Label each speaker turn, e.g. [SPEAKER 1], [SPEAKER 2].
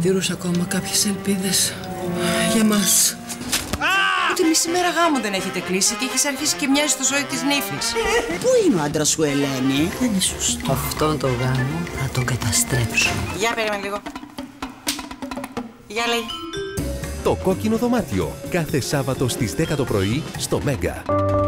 [SPEAKER 1] διατηρούσα ακόμα κάποιες ελπίδες για μας.
[SPEAKER 2] Ούτε μισή μέρα γάμο δεν έχετε κλείσει και έχεις αρχίσει και μοιάζει στο ζωή της νύφης.
[SPEAKER 3] Πού είναι ο άντρας σου, Ελένη?
[SPEAKER 1] Δεν είναι σωστό. Αυτόν τον γάμο θα τον καταστρέψω.
[SPEAKER 2] Για περίμενε λίγο. Για λέει.
[SPEAKER 4] Το Κόκκινο Δωμάτιο. Κάθε Σάββατο στις 10 το πρωί στο Μέγκα.